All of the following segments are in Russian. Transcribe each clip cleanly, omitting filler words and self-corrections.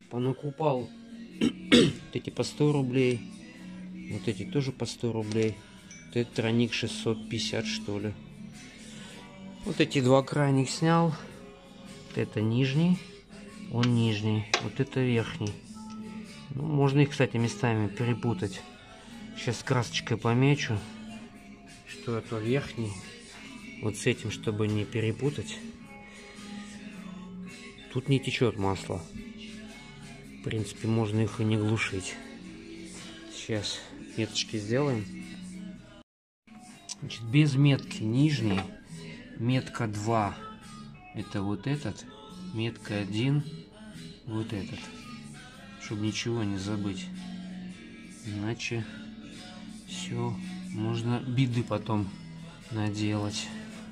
Понакупал вот эти по 100 рублей. Вот эти тоже по 100 рублей. Вот этот тройник 650, что ли. Вот эти два крайних снял. Вот это нижний. Он нижний. Вот это верхний. Ну, можно их, кстати, местами перепутать. Сейчас красочкой помечу, что это верхний. Вот с этим, чтобы не перепутать. Тут не течет масло. В принципе, можно их и не глушить. Сейчас меточки сделаем. Значит, без метки нижний. Метка 2. Это вот этот. Метка 1. Вот этот. Чтобы ничего не забыть. Иначе все, можно беды потом наделать.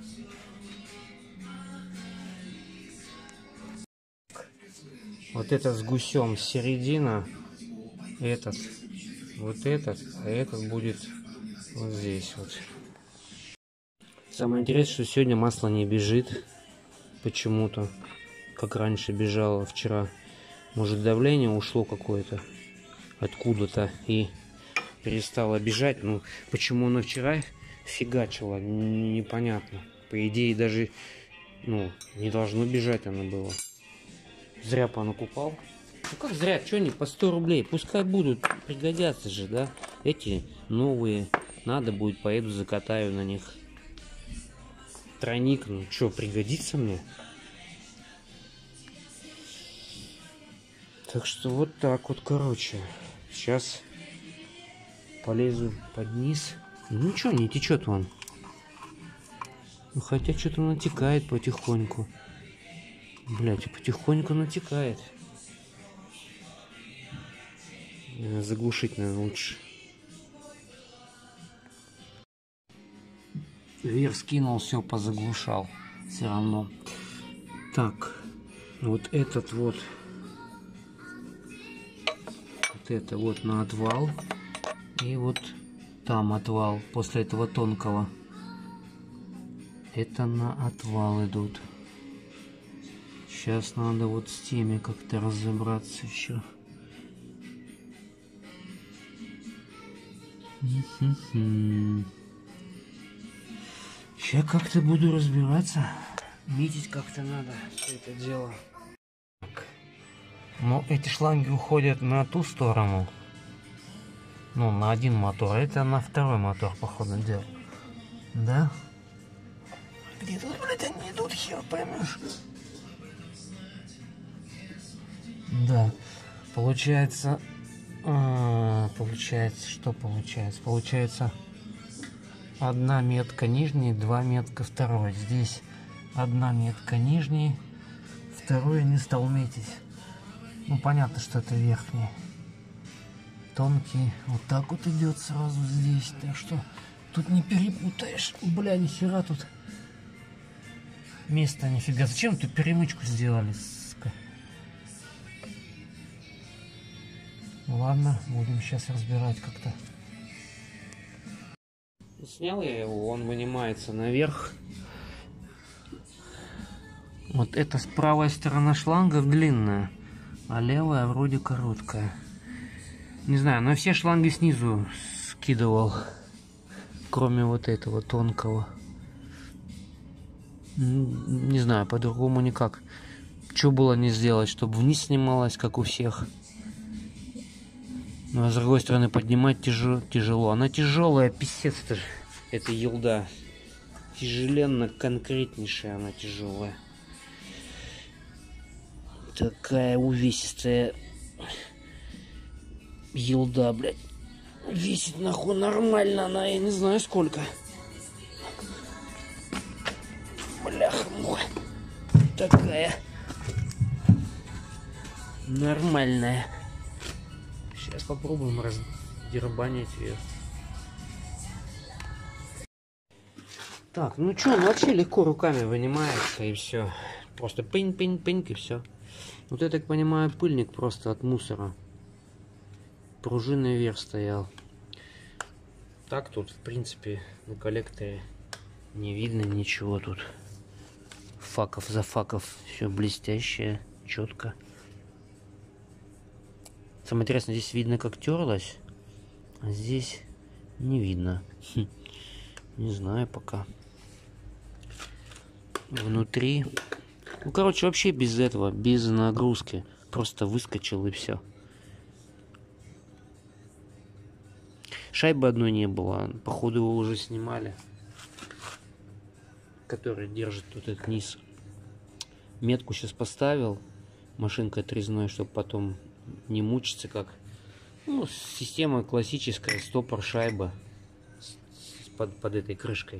Вот этот с гусем середина, этот, вот этот, а этот будет вот здесь вот. Самое интересное, что сегодня масло не бежит почему-то, как раньше бежало вчера. Может, давление ушло какое-то откуда-то и перестало бежать. Ну, почему оно вчера фигачило, непонятно. По идее, даже, ну, не должно бежать оно было. Зря понакупал. Ну, как зря? Что они по 100 рублей? Пускай будут, пригодятся же, да? Эти новые. Надо будет, поеду закатаю на них. Тройник, ну, что, пригодится мне? Так что вот так вот, короче. Сейчас полезу под низ. Ну ничего, не течет вон. Ну, хотя что-то натекает потихоньку. Блять, потихоньку натекает. Заглушить, наверное, лучше. Вверх скинул, все позаглушал. Все равно. Так, вот этот вот. Вот это вот на отвал. И вот там отвал после этого тонкого. Это на отвал идут. Сейчас надо вот с теми как-то разобраться еще. Сейчас как-то буду разбираться. Метить как-то надо все это дело. Но эти шланги уходят на ту сторону. Ну, на один мотор. Это на второй мотор, походу, дела. Да? Где тут, блядь, они идут, хер поймешь. Да. Получается... что получается? Получается, одна метка нижней, два метка второй. Здесь одна метка нижней, вторую не стал метить. Ну, понятно, что это верхний. Тонкий. Вот так вот идет сразу здесь. Так что тут не перепутаешь. Бля, нихера тут. Место нифига. Зачем тут перемычку сделали, сука? Ладно, будем сейчас разбирать как-то. Снял я его, он вынимается наверх. Вот эта правая сторона шлангов длинная, а левая вроде короткая. Не знаю, но все шланги снизу скидывал, кроме вот этого тонкого. Не знаю, по-другому никак. Что было не сделать, чтобы вниз снималось, как у всех. Но с другой стороны поднимать тяжело. Она тяжелая, писец, это елда. Тяжеленно, конкретнейшая она тяжелая. Такая увесистая елда, блядь. Весит нахуй нормально она, я не знаю сколько. Бляха-муха. Такая нормальная. Сейчас попробуем раздербанить ее. Так, ну что, ну вообще легко руками вынимается и все. Просто пынь-пынь-пынь и все. Вот я так понимаю, пыльник просто от мусора. Пружинный верх стоял. Так тут, в принципе, на коллекторе не видно ничего тут. Факов за факов. Все блестящее, четко. Самое интересное, здесь видно, как терлась, а здесь не видно. Не знаю пока. Внутри. Ну, короче, вообще без этого, без нагрузки. Просто выскочил и все. Шайбы одной не было. Походу его уже снимали. Который держит тут этот низ. Метку сейчас поставил. Машинкой отрезной, чтобы потом не мучиться как. Ну, система классическая. Стопор шайба. Под этой крышкой.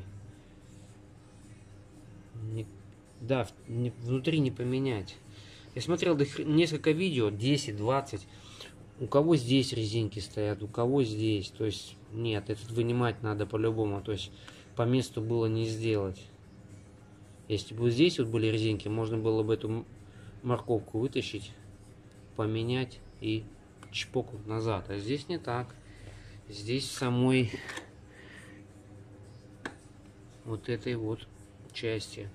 Да, внутри не поменять. Я смотрел несколько видео, 10-20. У кого здесь резинки стоят, у кого здесь. То есть, нет, этот вынимать надо по-любому. То есть, по месту было не сделать. Если бы здесь вот были резинки, можно было бы эту морковку вытащить, поменять и чпокнуть назад. А здесь не так. Здесь в самой вот этой вот части.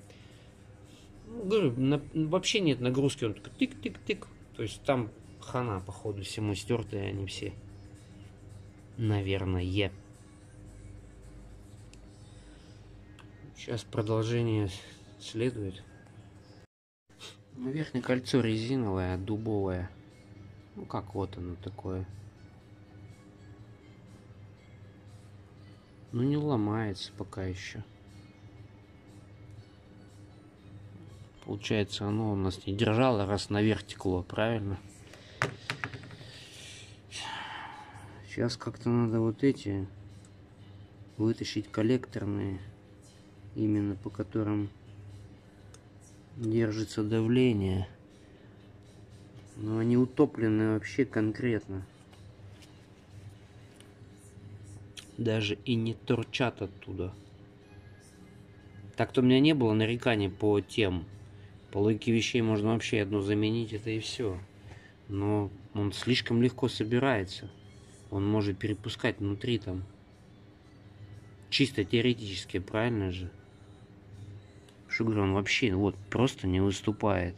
Говорю, вообще нет нагрузки, он только тык-тык-тык. То есть там хана, походу, всему стертые они все. Наверное. Сейчас продолжение следует. Верхнее кольцо резиновое, дубовое. Ну как вот оно такое. Ну не ломается пока еще. Получается, оно у нас не держало, раз наверх текло, правильно? Сейчас как-то надо вот эти вытащить коллекторные, именно по которым держится давление. Но они утоплены вообще конкретно. Даже и не торчат оттуда. Так-то у меня не было нареканий по тем. По логике вещей можно вообще одну заменить, это и все. Но он слишком легко собирается. Он может перепускать внутри там. Чисто теоретически, правильно же? Что говорю, он вообще вот просто не выступает.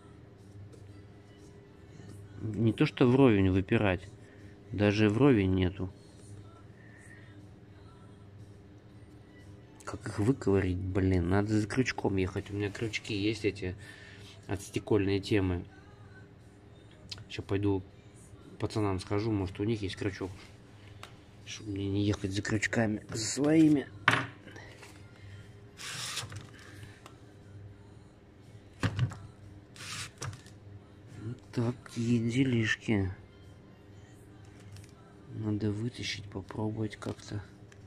Не то что вровень выпирать. Даже вровень нету. Как их выковырить, блин, надо за крючком ехать. У меня крючки есть эти от стекольной темы. Сейчас пойду пацанам скажу, может у них есть крючок. Чтобы мне не ехать за крючками, за своими. Вот такие делишки. Надо вытащить, попробовать как-то.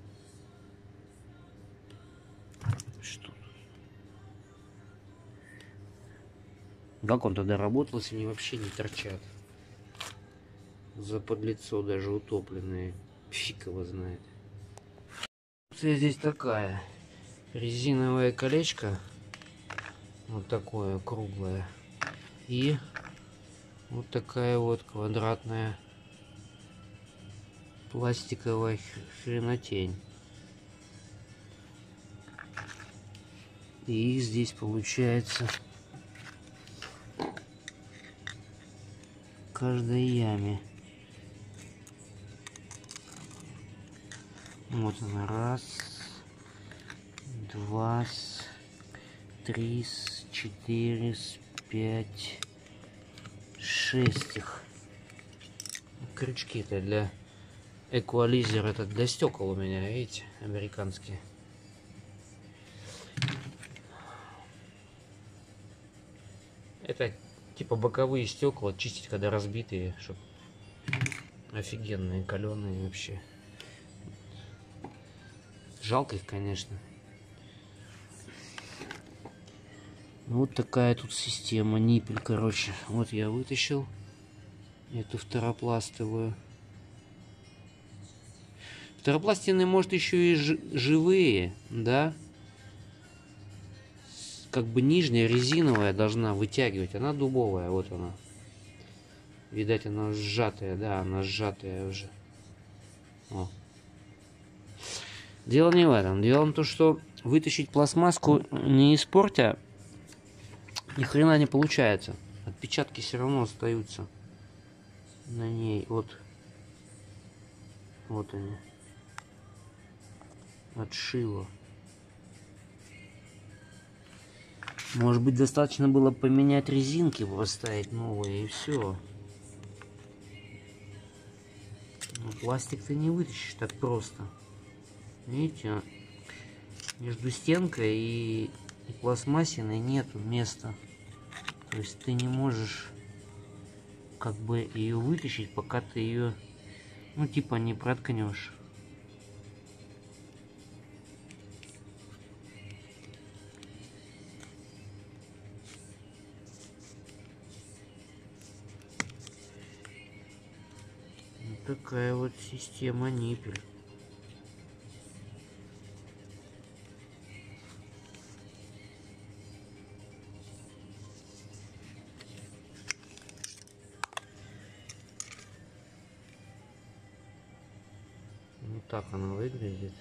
Что тут? Как он тогда работал, если они вообще не торчат? Заподлицо даже утопленные. Фиг его знает. Здесь такая резиновое колечко. Вот такое круглое. И вот такая вот квадратная пластиковая хренотень. И их здесь получается в каждой яме. Вот она, раз, два, три, четыре, пять, шесть их. Крючки-то для эквализера, это для стекол у меня, видите, американские. Это типа боковые стекла, чистить когда разбитые, чтобы офигенные, каленые вообще. Жалко их, конечно. Вот такая тут система, ниппель, короче. Вот я вытащил эту второпластовую. Второпластины, может, еще и живые, да? Как бы нижняя резиновая должна вытягивать. Она дубовая, вот она. Видать, она сжатая, да, она сжатая уже. О. Дело не в этом. Дело в том, что вытащить пластмасску, не испортя, ни хрена не получается. Отпечатки все равно остаются. на ней от, вот они, отшива. Может быть, достаточно было поменять резинки, поставить новые, и все. Но пластик ты не вытащишь так просто. Видите, между стенкой и пластмассиной нету места. То есть ты не можешь как бы ее вытащить, пока ты ее, ну, типа, не проткнешь. Вот такая вот система ниппель. Вот так она выглядит.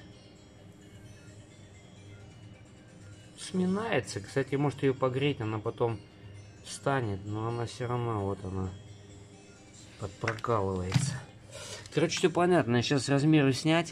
Сминается. Кстати, может ее погреть, она потом встанет, но она все равно, вот она, подпрокалывается. Короче, все понятно. Я сейчас размеры снять.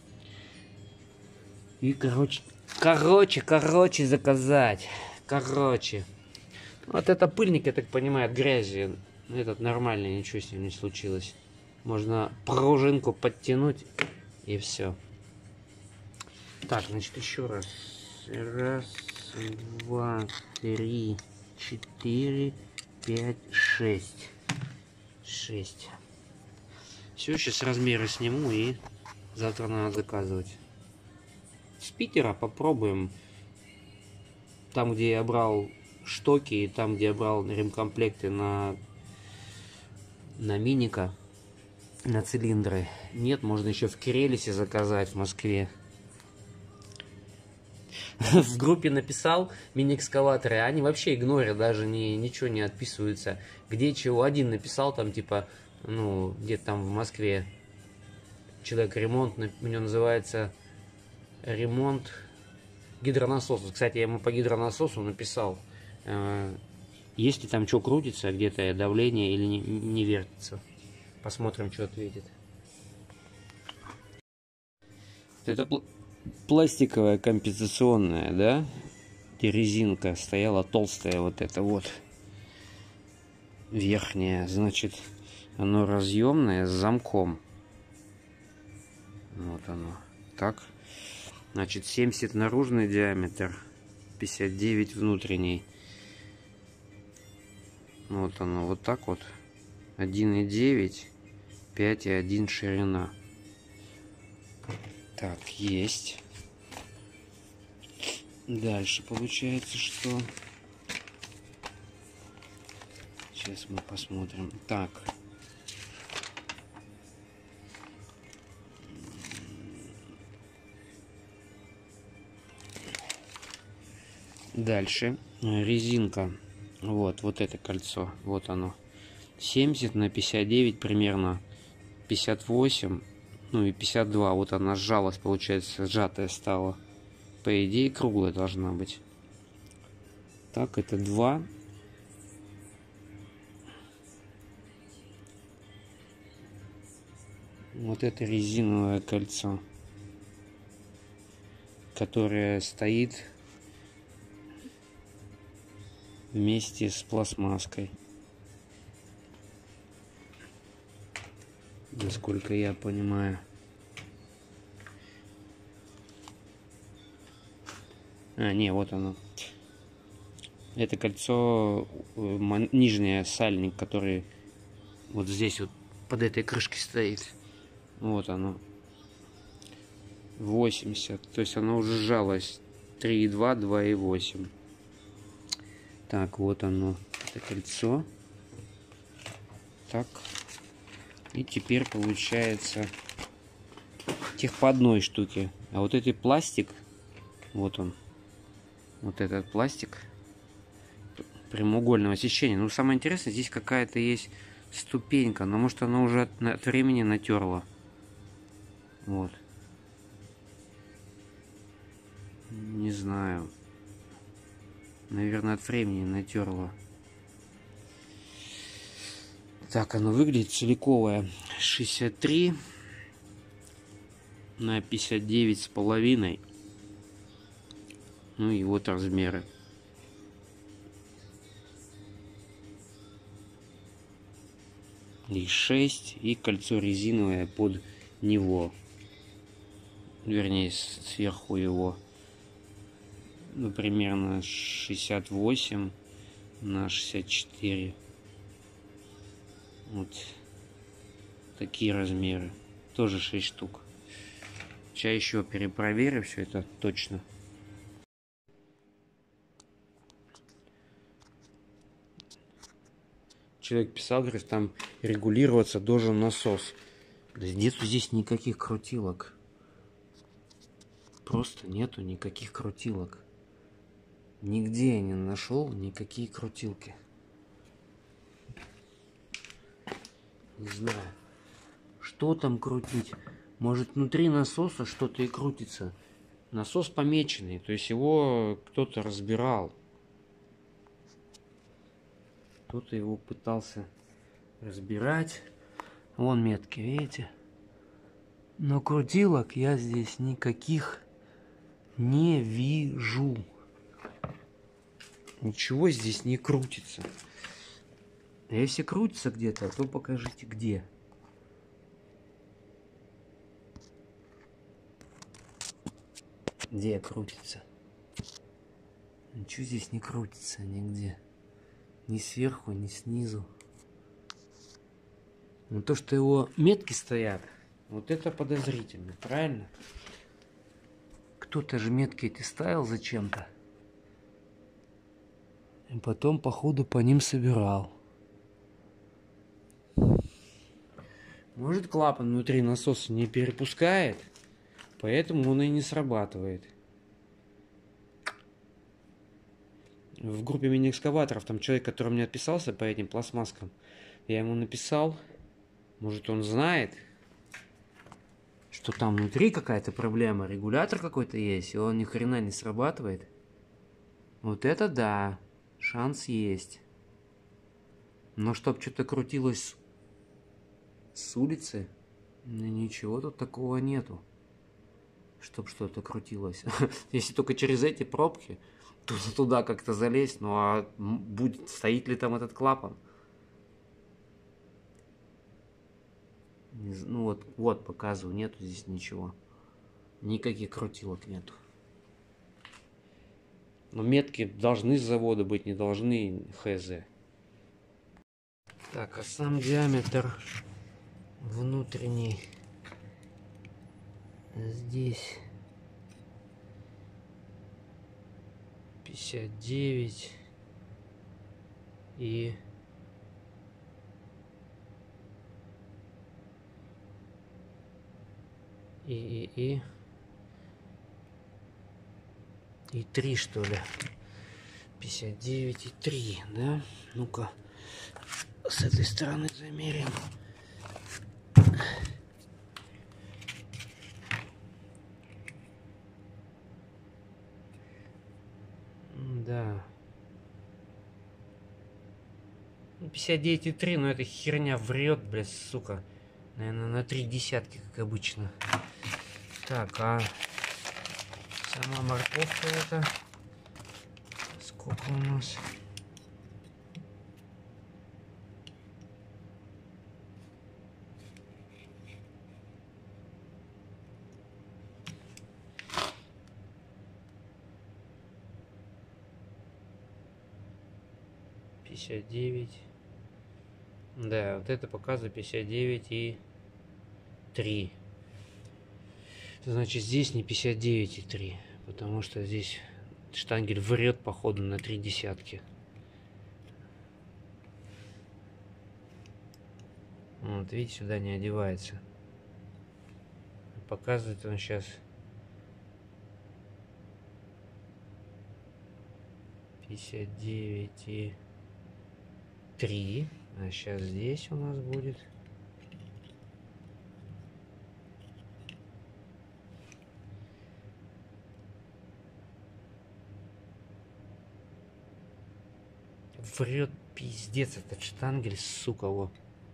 И, короче, заказать. Короче. Вот это пыльник, я так понимаю, от грязи. Этот нормальный, ничего с ним не случилось. Можно пружинку подтянуть, и все. Так, значит, еще раз. Раз, два, три, 4, 5, 6. 6. Все, сейчас размеры сниму, и завтра надо заказывать. С Питера попробуем. Там, где я брал штоки, и там, где я брал ремкомплекты на миника, на цилиндры. Нет, можно еще в Кирелисе заказать в Москве. В группе написал мини-экскаваторы, они вообще игнорят, даже ничего не отписываются. Где чего, один написал там, типа, ну, где-то там в Москве человек ремонт, у него называется ремонт гидронасоса. Кстати, я ему по гидронасосу написал, если там что крутится, где-то давление или не вертится. Посмотрим, что ответит. Это пластиковая компенсационная, да? И резинка стояла толстая, вот это вот верхняя, значит, оно разъемное с замком. Вот оно. Так. Значит, 70 наружный диаметр, 59 внутренний. Вот оно, вот так вот. 1,9, 5,1 ширина. Так, есть. Дальше получается, что... Сейчас мы посмотрим. Так. Дальше. Резинка. Вот это кольцо. Вот оно. 70 на 59 примерно. 58. Ну и 52. Вот она сжалась, получается, сжатая стала. По идее, круглая должна быть. Так, это 2. Вот это резиновое кольцо, которое стоит вместе с пластмасской. Насколько я понимаю. Не, вот оно. Это кольцо нижнее, сальник, который вот здесь вот под этой крышкой стоит. Вот оно. 80. То есть оно уже сжалось. 3,2, 2,8. Так, вот оно. Это кольцо. Так. И теперь получается тех по одной штуке. А вот этот пластик, вот он. Вот этот пластик прямоугольного сечения. Ну, самое интересное, здесь какая-то есть ступенька. Но может она уже от времени натерла. Вот. Не знаю. Наверное, от времени натерла. Так оно выглядит целиковое. 63 на 59,5. Ну и вот размеры. И 6, и кольцо резиновое под него. Вернее, сверху его. Ну, примерно 68 на 64. Вот такие размеры. Тоже 6 штук. Сейчас еще перепроверю все это точно. Человек писал, говорит, там регулироваться должен насос. Да нету здесь никаких крутилок. Просто нету никаких крутилок. Нигде я не нашел никакие крутилки. Не знаю, что там крутить. Может, внутри насоса что-то и крутится. Насос помеченный, то есть его кто-то разбирал. Кто-то его пытался разбирать. Вон метки, видите? Но крутилок я здесь никаких не вижу. Ничего здесь не крутится. А если крутится где-то, то покажите где. Где крутится? Ничего здесь не крутится нигде. Ни сверху, ни снизу. Но то, что его метки стоят, вот это подозрительно, правильно? Кто-то же метки эти ставил зачем-то. И потом, походу, по ним собирал. Может, клапан внутри насоса не перепускает, поэтому он и не срабатывает. В группе мини-экскаваторов там человек, который мне отписался по этим пластмаскам, я ему написал, может, он знает, что там внутри какая-то проблема, регулятор какой-то есть, и он ни хрена не срабатывает. Вот это да, шанс есть. Но чтоб что-то крутилось с улицы, ничего тут такого нету. Чтоб что-то крутилось. Если только через эти пробки, то туда как-то залезть. Ну а будет, стоит ли там этот клапан? Ну вот показываю, нету здесь ничего. Никаких крутилок нету. Но метки должны с завода быть, не должны хз. Так, а сам диаметр внутренний здесь 59 и 3, что ли? 59 и 3, да? Ну-ка, с этой стороны замерим. Да. 59,3, но эта херня врет, блядь, сука. Наверное, на 3 десятки, как обычно. Так, а сама морковка это сколько у нас? Да, вот это показывает 59,3. Значит, здесь не 59,3, потому что здесь штангель врет, походу, на 3 десятки. Вот, видите, сюда не одевается. Показывает он сейчас 59,3. А сейчас здесь у нас будет врет пиздец этот штангель, сука, вот.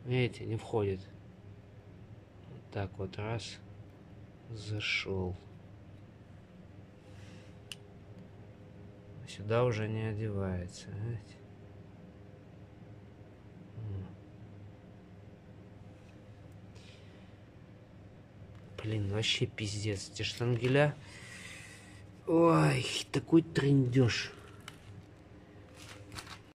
Видите, не входит. Вот так вот раз. Зашел. Сюда уже не одевается. Видите? Блин, вообще пиздец. Эти штангеля. Ой, такой трындеж.